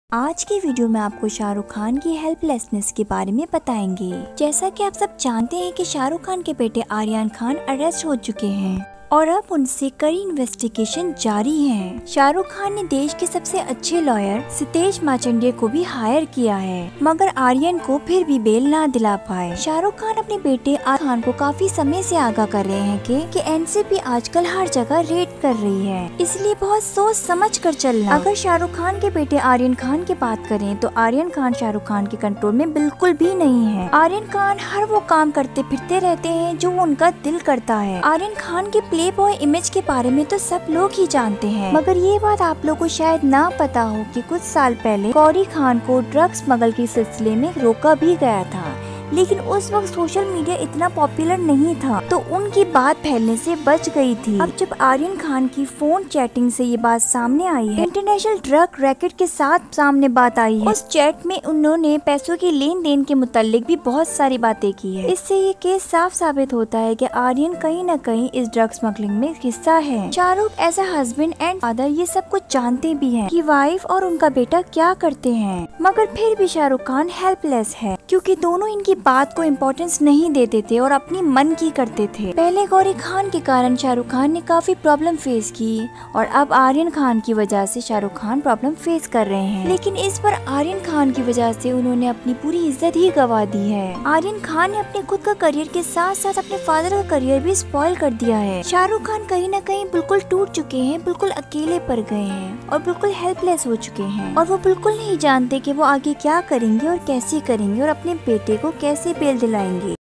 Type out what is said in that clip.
आज की वीडियो में आपको शाहरुख खान की हेल्पलेसनेस के बारे में बताएंगे। जैसा कि आप सब जानते हैं कि शाहरुख खान के बेटे आर्यन खान अरेस्ट हो चुके हैं और अब उनसे कड़ी इन्वेस्टिगेशन जारी है। शाहरुख खान ने देश के सबसे अच्छे लॉयर सितेश माचंडे को भी हायर किया है, मगर आर्यन को फिर भी बेल ना दिला पाए। शाहरुख खान अपने बेटे आर्यन खान को काफी समय से आगाह कर रहे हैं कि एनसीबी आजकल हर जगह रेड कर रही है, इसलिए बहुत सोच समझ कर चलना। अगर शाहरुख खान के बेटे आर्यन खान की बात करें तो आर्यन खान शाहरुख खान के कंट्रोल में बिल्कुल भी नहीं है। आर्यन खान हर वो काम करते फिरते रहते हैं जो उनका दिल करता है। आर्यन खान के प्ले बॉय इमेज के बारे में तो सब लोग ही जानते हैं, मगर ये बात आप लोगों को शायद ना पता हो कि कुछ साल पहले गौरी खान को ड्रग्स स्मगल के सिलसिले में रोका भी गया था, लेकिन उस वक्त सोशल मीडिया इतना पॉपुलर नहीं था तो उनकी बात फैलने से बच गई थी। अब जब आर्यन खान की फोन चैटिंग से ये बात सामने आई है, इंटरनेशनल ड्रग रैकेट के साथ सामने बात आई है। उस चैट में उन्होंने पैसों की लेन देन के मुतालिक भी बहुत सारी बातें की है। इससे ये केस साफ साबित होता है कि आर्यन कहीं न कहीं इस ड्रग स्मगलिंग में हिस्सा है। Shahrukh as a husband and father ये सब कुछ जानते भी हैं कि वाइफ और उनका बेटा क्या करते हैं, मगर फिर भी शाहरुख खान हेल्पलेस है क्योंकि दोनों इनकी बात को इम्पोर्टेंस नहीं देते थे और अपनी मन की करते थे। पहले गौरी खान के कारण शाहरुख खान ने काफी प्रॉब्लम फेस की और अब आर्यन खान की वजह से शाहरुख खान प्रॉब्लम फेस कर रहे हैं, लेकिन इस पर आर्यन खान की वजह से उन्होंने अपनी पूरी इज्जत ही गवा दी है। आर्यन खान ने अपने खुद का करियर के साथ साथ अपने फादर का करियर भी स्पॉइल कर दिया है। शाहरुख खान कहीं न कहीं बिल्कुल टूट चुके हैं, बिल्कुल अकेले पड़ गए हैं और बिल्कुल हेल्पलेस हो चुके हैं और वो बिल्कुल नहीं जानते कि वो आगे क्या करेंगे और कैसे करेंगे और अपने बेटे को कैसे बेल दिलाएंगे।